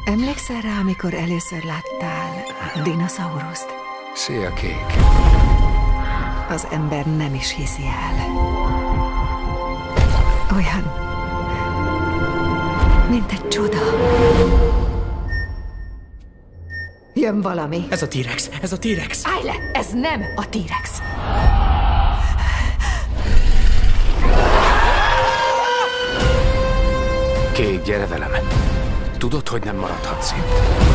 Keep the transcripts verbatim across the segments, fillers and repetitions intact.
Emlékszel rá, amikor először láttál dinoszauruszt? Szia, Kék. Az ember nem is hiszi el. Olyan, mint egy csoda. Jön valami. Ez a T-Rex, ez a T-Rex. Állj le, ez nem a T-Rex. Kék, gyere velem. Tudod, hogy nem maradhatsz itt.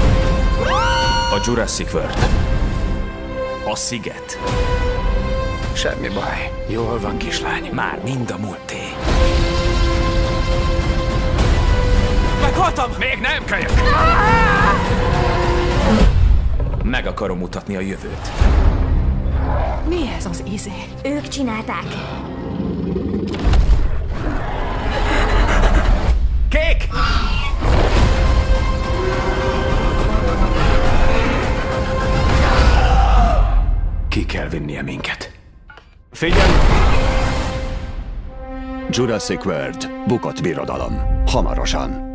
A Jurassic World. A sziget. Semmi baj. Jól van, kislány. Már mind a múlté. Meghaltam! Még nem, kölyök! Meg akarom mutatni a jövőt. Mi ez az izé? Ők csinálták. Kék! Ki kell vinnie minket. Figyelj! Jurassic World. Bukott birodalom. Hamarosan.